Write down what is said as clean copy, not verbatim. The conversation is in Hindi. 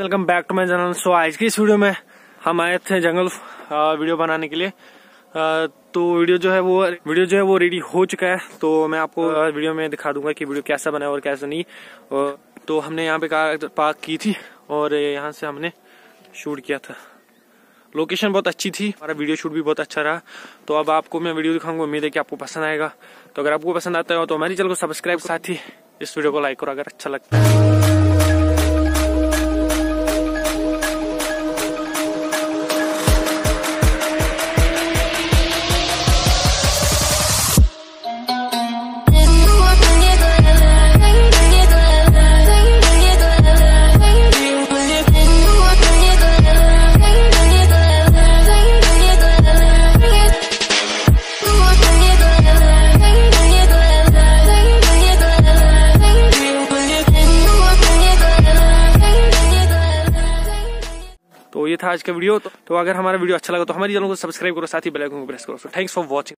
Welcome back to my channel. So आज की इस वीडियो में हम आए थे जंगल वीडियो बनाने के लिए। तो वीडियो जो है वो रेडी हो चुका है। तो मैं आपको वीडियो में दिखा दूंगा कि वीडियो कैसा बना और कैसा नहीं। तो हमने यहाँ पे कार पार्क की थी और यहाँ से हमने शूट किया था। लोकेशन बहुत अच्छी थी, हमारा वीडियो शूट भी बहुत अच्छा रहा। तो अब आपको मैं वीडियो दिखाऊंगा, उम्मीद है कि आपको पसंद आएगा। तो अगर आपको पसंद आता है तो हमारी चैनल को सब्सक्राइब, साथ ही इस वीडियो को लाइक करो अगर अच्छा लगता है। तो ये था आज का वीडियो। तो अगर हमारा वीडियो अच्छा लगा तो हमारी चैनल को सब्सक्राइब करो, साथ ही बेल आइकन को प्रेस करो। So thanks for watching.